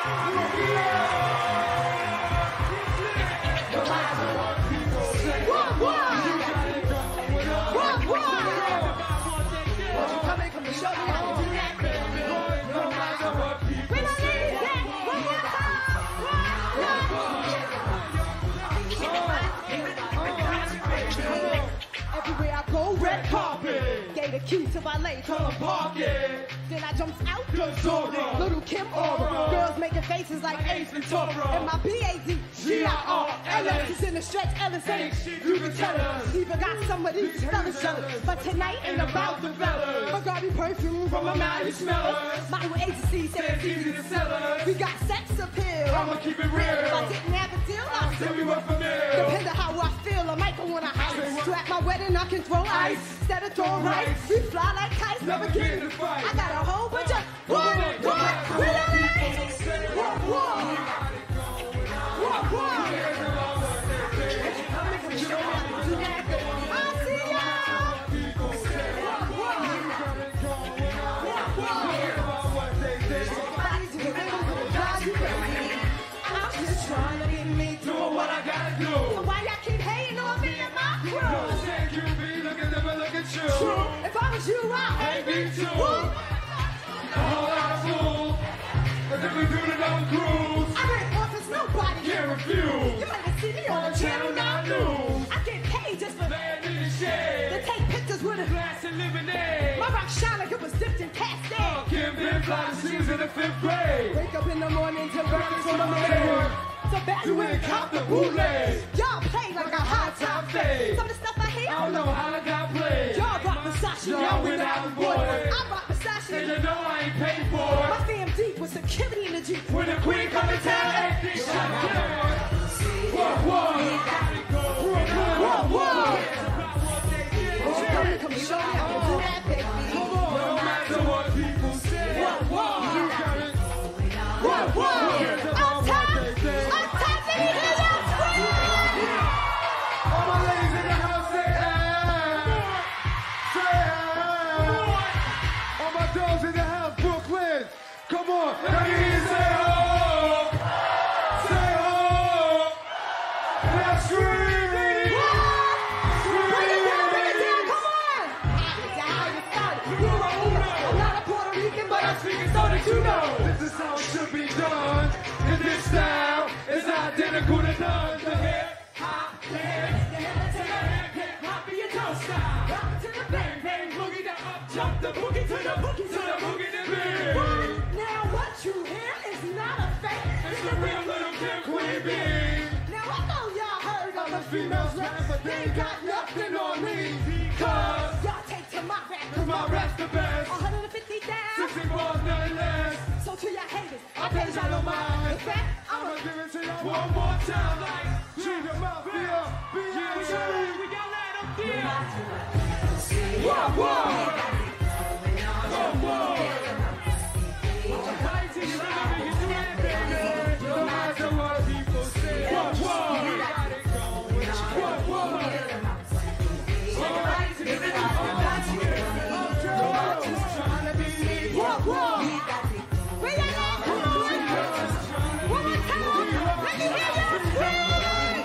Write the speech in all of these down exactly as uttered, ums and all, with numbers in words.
Red carpet, gave the key to valet, told him park it. Then I jumped out the Zora, little Kim Aura. Girls making faces like Ace Ventura. And my B A D G I R L S is in the stretch, Ellis ain't shit, you can tell us. Even got some of these fellas jealous, but tonight ain't about the fellas. Bugatti perfume from a mighty smeller. My new agency said it's easy to sell us. We got sex appeal, I'ma keep it real. If I didn't have a deal, I'll still be worth a meal. Depending how I feel, I might go on a house. So at my wedding, I can throw ice. Instead of throwing rice, we fly like kites, never get in the fight. I got a whole bunch of what, what, really? What, what? What, what? I see y'all. What, what? I'm just trying to get me doing what I gotta do. So why y'all keep hating on me and my crew? True. If I was you, I'd hate me too. What? A whole lot of fools. But if we do the double cruise, I ain't office, nobody can refuse. You might have seen me on Channel nine News. I get paid just for land in the shade. They take pictures with a glass of lemonade. My rock shine like it was dipped in Cascade. Oh, Kim been flying, she was in the fifth grade. Wake up in the morning to breakfast from my man. So bad you ain't cop the bootleg. Y'all play like a high top fade. Some of the stuff I hate, I don't know how I got played. Y'all rock Versace, y'all went out and bought it. I rock Versace, and you know I ain't paid for it. My fam deep with security in the Jeep. When the queen come to town, everything shut down. What, what? What, what? Come, come show me how to do that, baby. No matter what people say. What, what? What, what? I'm tired. I'm tired. Let me hear y'all scream. All my ladies in the house say ah. Say ah. All my dogs in the house, Brooklyn. Come on. Let me hear you say ho. Say ho. Now scream. Scream. Bring it down, bring it down. Come on. I'm not a Puerto Rican, but I'm speaking so that you know. This is how it should be done. And this style is identical to none. The hip hop dance, the hip to the hip hip hop be your toe style. Rock to the bang bang boogie, the up jump the boogie to the boogie to the boogie to the bang. Now what you hear is not a fake. It's the real little Kim Queen Bee. Now I know y'all heard of the females rap, but they ain't got nothing on me because y'all take to my rap, cause my rap's the best. one hundred fifty down, sixty bars, nothing less. So to your haters, I pay y'all no mind. In fact, I'ma give it to y'all one more time, like Junior Mafia, B I G. We got that up there. What, what? What, what? No matter what people say. What, what? What, what? All right, give it up. I'm just trying to be me. What, what? Bring it on, come on. One more time. Let me hear you scream.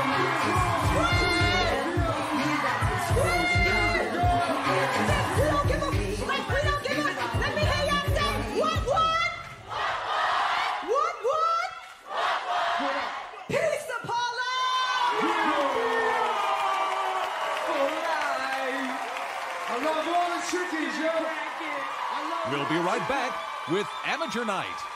We don't give up. Like we don't give up. Let me hear y'all say what, what? What, what? Peace, Apollo. I love all the chickies, yo. We'll be right back with Amateur Night.